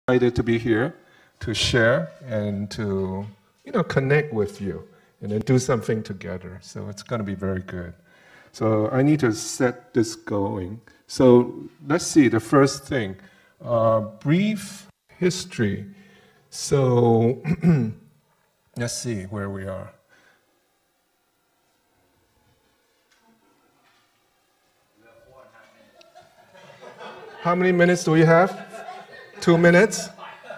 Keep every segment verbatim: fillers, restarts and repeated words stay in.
excited to be here to share and to, you know, connect with you and then do something together. So it's going to be very good. So I need to set this going. So let's see, the first thing, uh, brief history. So let's see where we are. How many minutes do we have? Two minutes?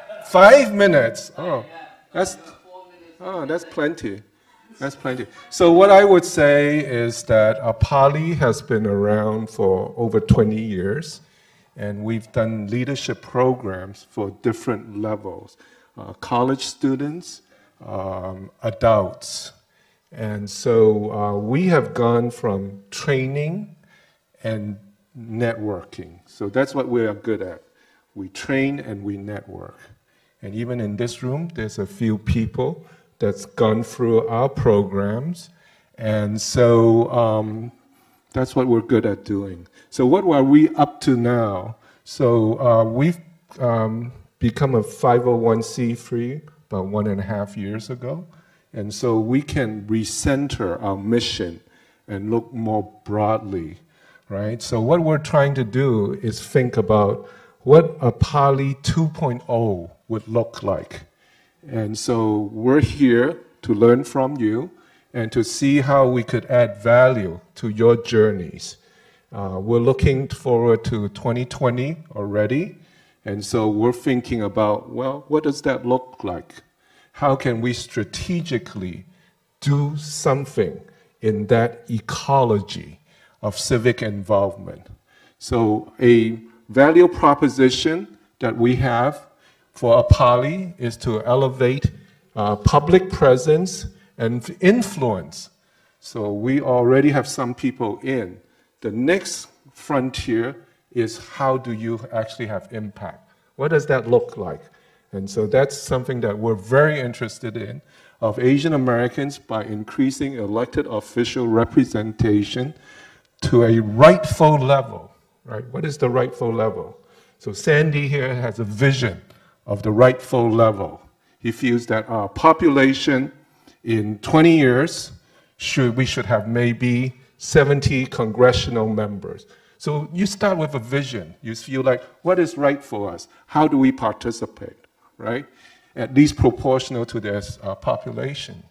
Five minutes. Oh, that's oh, that's plenty. That's plenty. So what I would say is that uh, Pali has been around for over twenty years, and we've done leadership programs for different levels, uh, college students, um, adults, and so uh, we have gone from training and networking. So that's what we are good at. We train and we network. And even in this room, there's a few people that's gone through our programs. And so um, that's what we're good at doing. So what are we up to now? So uh, we've um, become a five oh one c three about one and a half years ago. And so we can recenter our mission and look more broadly. Right? So what we're trying to do is think about what a Pali two point oh would look like. And so we're here to learn from you and to see how we could add value to your journeys. Uh, we're looking forward to twenty twenty already. And so we're thinking about, well, what does that look like? How can we strategically do something in that ecology of civic involvement? So a value proposition that we have for a Pali is to elevate uh, public presence and influence. So we already have some people in. The next frontier is how do you actually have impact? What does that look like? And so that's something that we're very interested in, of Asian Americans by increasing elected official representation to a rightful level, right? What is the rightful level? So Sandy here has a vision of the rightful level. He feels that our population in twenty years, should, we should have maybe seventy congressional members. So you start with a vision. You feel like, what is right for us? How do we participate, right? At least proportional to this uh, population.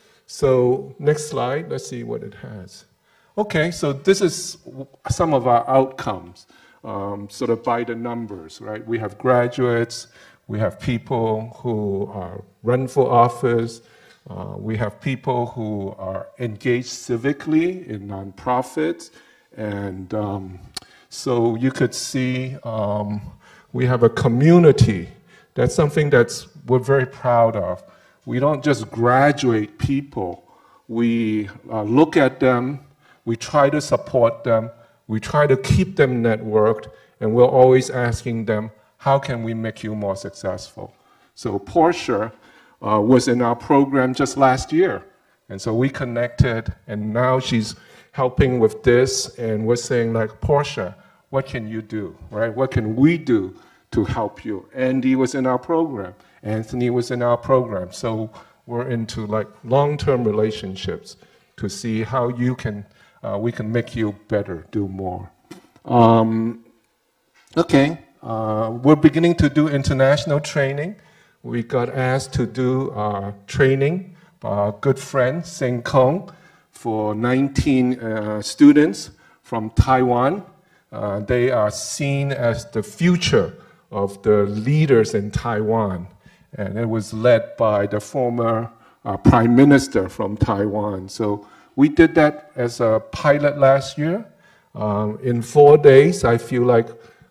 So next slide, let's see what it has. Okay, so this is some of our outcomes, um, sort of by the numbers, right? We have graduates, we have people who are run for office, uh, we have people who are engaged civically in nonprofits, and um, so you could see um, we have a community. That's something that's we're very proud of. We don't just graduate people, we uh, look at them, we try to support them, we try to keep them networked, and we're always asking them, how can we make you more successful? So Portia uh, was in our program just last year, and so we connected, and now she's helping with this, and we're saying like, Portia, what can you do, right? What can we do to help you? Andy was in our program, Anthony was in our program, so we're into like long-term relationships to see how you can Uh, we can make you better, do more. Um, okay, uh, we're beginning to do international training. We got asked to do uh, training by our good friend, Seng Kong, for nineteen uh, students from Taiwan. Uh, they are seen as the future of the leaders in Taiwan. And it was led by the former uh, Prime Minister from Taiwan. So we did that as a pilot last year. Um, in four days, I feel like,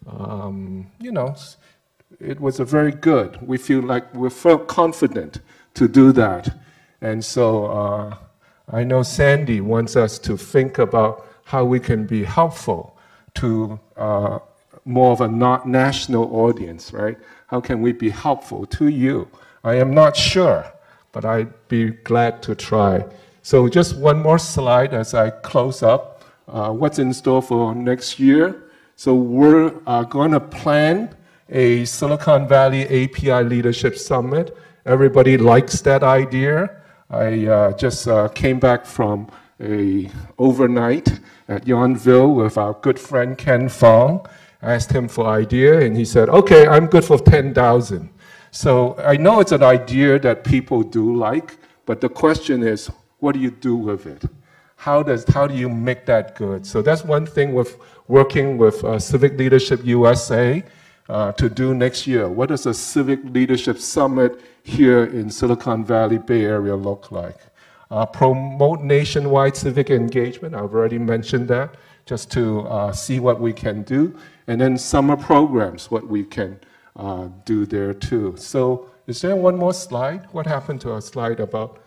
um, you know, it was a very good. We feel like we felt confident to do that. And so uh, I know Sandy wants us to think about how we can be helpful to uh, more of a not national audience, right? How can we be helpful to you? I am not sure, but I'd be glad to try. So just one more slide as I close up. Uh, what's in store for next year? So we're uh, going to plan a Silicon Valley A P I Leadership Summit. Everybody likes that idea. I uh, just uh, came back from a overnight at Yonville with our good friend Ken Fong. I asked him for idea, and he said, okay, I'm good for ten thousand. So I know it's an idea that people do like, but the question is, what do you do with it? How, does, how do you make that good? So that's one thing with working with uh, Civic Leadership U S A uh, to do next year. What does a Civic Leadership Summit here in Silicon Valley Bay Area look like? Uh, promote nationwide civic engagement. I've already mentioned that, just to uh, see what we can do. And then summer programs, what we can uh, do there too. So is there one more slide? What happened to our slide about?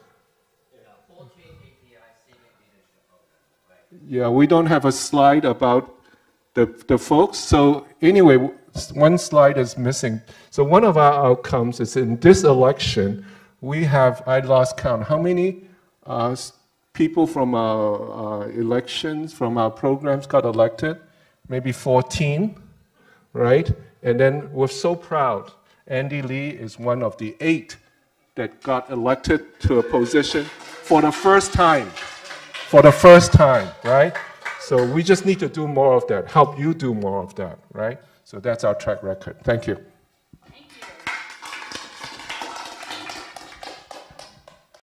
Yeah, we don't have a slide about the, the folks. So anyway, one slide is missing. So one of our outcomes is in this election, we have, I lost count, how many uh, people from our uh, elections, from our programs got elected? Maybe fourteen, right? And then we're so proud. Andy Lee is one of the eight that got elected to a position for the first time. For the first time, right? So we just need to do more of that, help you do more of that, right? So that's our track record. Thank you.